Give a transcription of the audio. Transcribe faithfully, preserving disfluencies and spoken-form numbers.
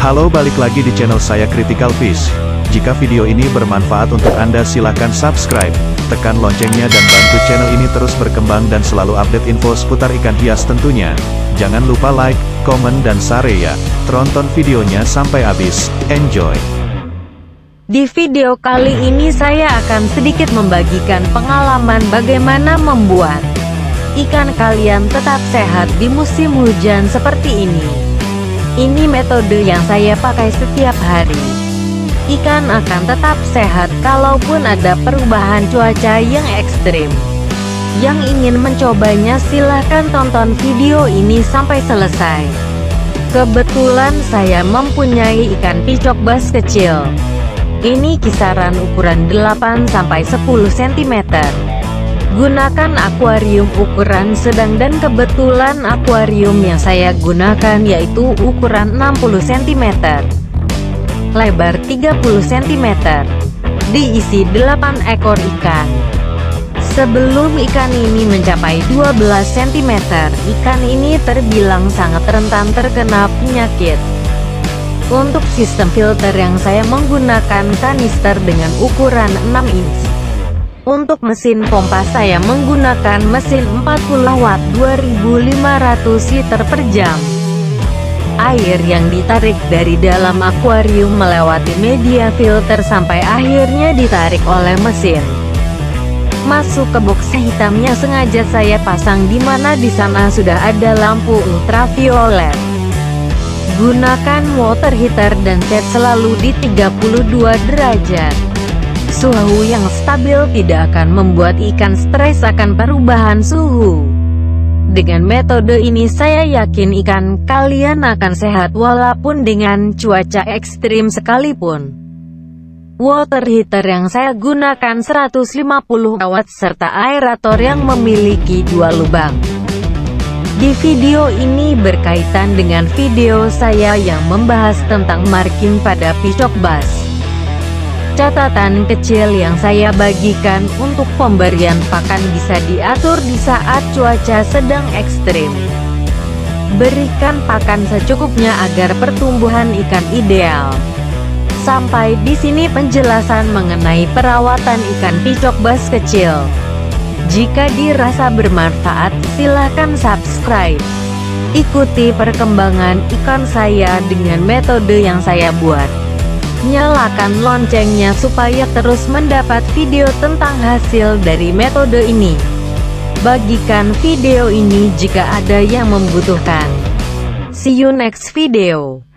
Halo, balik lagi di channel saya Critical Fish. Jika video ini bermanfaat untuk Anda, silahkan subscribe, tekan loncengnya dan bantu channel ini terus berkembang dan selalu update info seputar ikan hias tentunya. Jangan lupa like, komen dan share ya. Tonton videonya sampai habis. Enjoy! Di video kali ini saya akan sedikit membagikan pengalaman bagaimana membuat ikan kalian tetap sehat di musim hujan seperti ini. Ini metode yang saya pakai setiap hari. Ikan akan tetap sehat kalaupun ada perubahan cuaca yang ekstrim. Yang ingin mencobanya silahkan tonton video ini sampai selesai. Kebetulan saya mempunyai ikan picok bass kecil. Ini kisaran ukuran delapan sampai sepuluh sentimeter. Gunakan akuarium ukuran sedang dan kebetulan akuarium yang saya gunakan yaitu ukuran enam puluh sentimeter. Lebar tiga puluh sentimeter. Diisi delapan ekor ikan. Sebelum ikan ini mencapai dua belas sentimeter, ikan ini terbilang sangat rentan terkena penyakit. Untuk sistem filter yang saya menggunakan kanister dengan ukuran enam inch. Untuk mesin pompa saya menggunakan mesin empat puluh watt dua ribu lima ratus liter per jam. Air yang ditarik dari dalam akuarium melewati media filter sampai akhirnya ditarik oleh mesin. Masuk ke box hitam yang sengaja saya pasang di mana di sana sudah ada lampu ultraviolet. Gunakan water heater dan set selalu di tiga puluh dua derajat. Suhu yang stabil tidak akan membuat ikan stres akan perubahan suhu. Dengan metode ini saya yakin ikan kalian akan sehat walaupun dengan cuaca ekstrim sekalipun. Water heater yang saya gunakan seratus lima puluh watt serta aerator yang memiliki dua lubang. Di video ini berkaitan dengan video saya yang membahas tentang marking pada picok bass. Catatan kecil yang saya bagikan untuk pemberian pakan bisa diatur di saat cuaca sedang ekstrim. Berikan pakan secukupnya agar pertumbuhan ikan ideal. Sampai di sini penjelasan mengenai perawatan ikan picok bass kecil. Jika dirasa bermanfaat, silakan subscribe. Ikuti perkembangan ikan saya dengan metode yang saya buat. Nyalakan loncengnya supaya terus mendapat video tentang hasil dari metode ini. Bagikan video ini jika ada yang membutuhkan. See you next video.